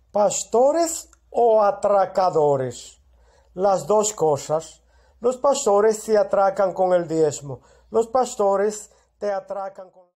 ¿Pastores o atracadores? Las dos cosas. Los pastores te atracan con el diezmo. Los pastores te atracan con...